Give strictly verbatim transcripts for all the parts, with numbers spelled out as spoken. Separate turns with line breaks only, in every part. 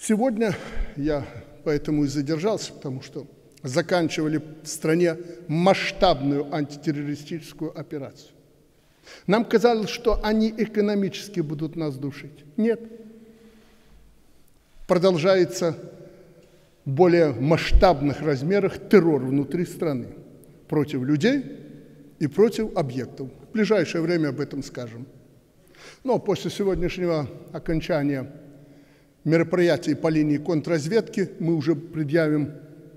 Сегодня я поэтому и задержался, потому что заканчивали в стране масштабную антитеррористическую операцию. Нам казалось, что они экономически будут нас душить. Нет. Продолжается в более масштабных размерах террор внутри страны против людей и против объектов. В ближайшее время об этом скажем. Но после сегодняшнего окончания мероприятий по линии контрразведки мы уже предъявим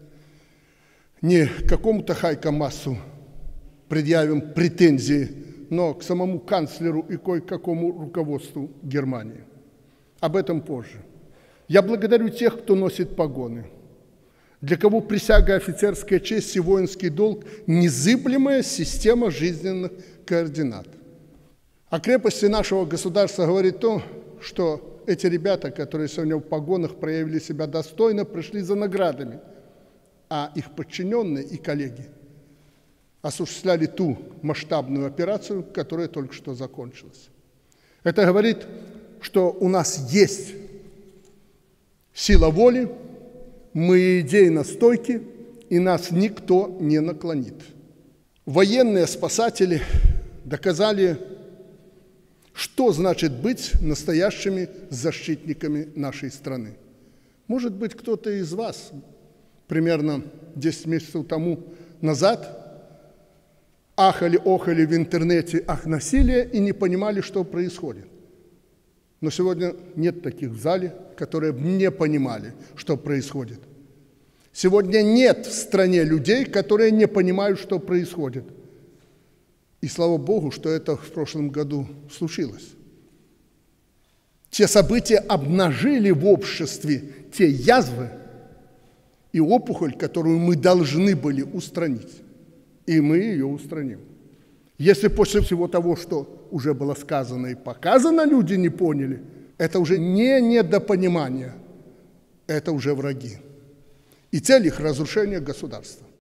не какому-то Хайко-Массу, предъявим претензии, но к самому канцлеру и кое-какому руководству Германии. Об этом позже. Я благодарю тех, кто носит погоны, для кого присяга, офицерская честь и воинский долг – незыблемая система жизненных координат. О крепости нашего государства говорит то, что эти ребята, которые сегодня в погонах проявили себя достойно, пришли за наградами, а их подчиненные и коллеги осуществляли ту масштабную операцию, которая только что закончилась. Это говорит, что у нас есть сила воли, мы идейно стойки, и нас никто не наклонит. Военные спасатели доказали, что значит быть настоящими защитниками нашей страны. Может быть, кто-то из вас примерно десять месяцев тому назад ахали-охали в интернете «ах, насилие» и не понимали, что происходит. Но сегодня нет таких в зале, которые не понимали, что происходит. Сегодня нет в стране людей, которые не понимают, что происходит. И слава Богу, что это в прошлом году случилось. Те события обнажили в обществе те язвы и опухоль, которую мы должны были устранить. И мы ее устраним. Если после всего того, что уже было сказано и показано, люди не поняли, это уже не недопонимание, это уже враги. И цель их – разрушение государства.